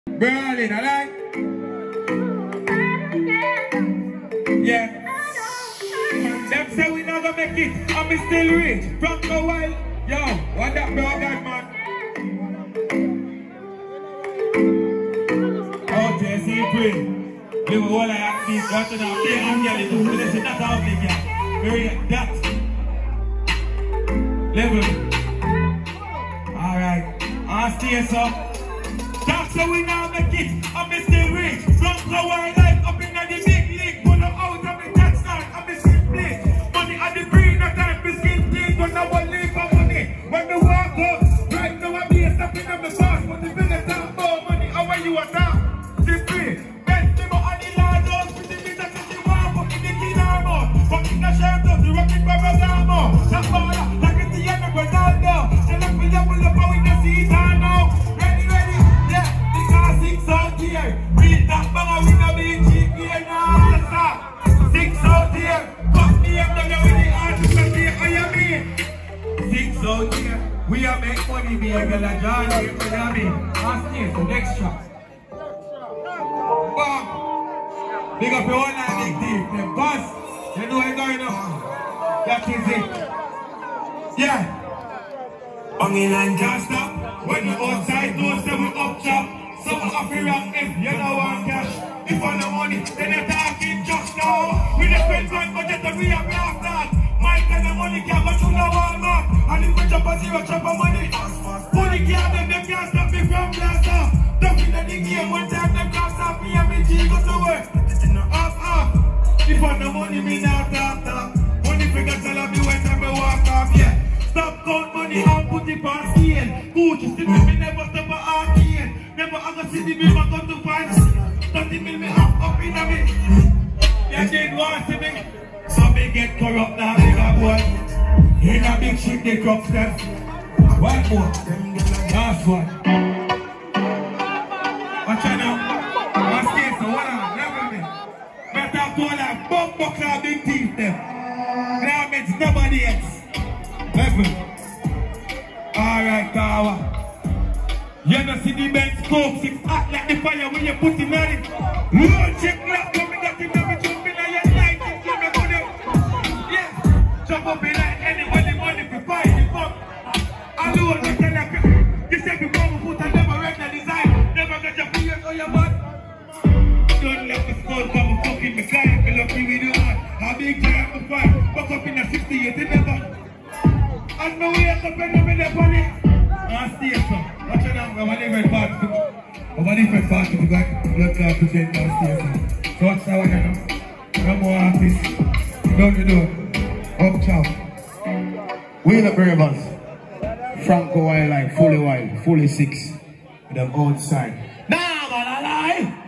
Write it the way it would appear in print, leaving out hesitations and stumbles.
Berlin, alright? Yeah. Them say we not gonna make it, and me still rich. Franco Wild, yo, what that bro got, man? Oh, Jesse, pray. They were all like these, got to know, they are getting it. Listen, that's how they get. Very that level. Alright, I'll stay so. That's how we now make it, and me still rich. Franco WildLife up in the big league. Pull them out of the touchdown, and me still play. Money at the green, no time for skin please. When I want live for money, when me walk up, right now I be a stepping on the boss. But if you let talk about money, how are you at that? Still free. Best them on the large house, pretty big that you want, fucking the kid armor. Fucking the shirt up, the rocket barrel armor. That's all, like it's the end of Ronaldo. They let me up with the power in the season now. Ready, ready, yeah, the car 6 out here. Read that banger, we no be cheap here now, stop. 6 out here, fuck me up, now with the artist and the IME. 6 out here, we are make money, we are gonna join here, you know what I mean? Last year, so next shot. Bam! Big up your one and big deep, the boss. You know what's going on? That is it. Yeah. Banging and can't stop. When you outside, don't say we up chop. So we up here up if you know want cash. If I no money, then you're talking just now. We the spend one budget and we have laughed that. My kind of money can't go to no Walmart. And if we chop a zero, chop a money. Money can't, them can't stop me from blast off. Dumping in the game, one time them can't stop me and me G go to work. Off. If I no money, me not talk. Money figure tell me when time me walk off, yeah. Stop count money and put it on scale. Gucci see me never stop a arcade. Never ever see the bill I come to find. 30 mil me up in a me. Yeah, they want to me. So me get corrupt now, bigger boy. In a big shit they crop them. One more. Last one. Watch out now. Last case, so what on? Never me. Better to all that bumbo club big teeth them. Now it's nobody else. Level. Alright, Kawa. You know see the best scope, 6 hot like the fire when you put it on it. Load check lock, come me got it, never jump in on your light, it's gonna go there. Yeah, jump up in like anybody money for fight the fuck. Alone, no tell you, this every mama put and never read the design. Never got your fingers on your butt. Don't let the skull come and fucking me client, be lucky with you man. A big time to fight, fuck up in a 68, it never. And no way up and I'm in the funny. I'll stay so. Watch it now, I'm a different part. I'm a different part of the blood clot to change downstairs. So watch that one now. No more artists. Don't you do? Up chow. Wheel up Ravens. Franco WildLife, fully wild, fully 6. With them outside. Nah, man, I lie.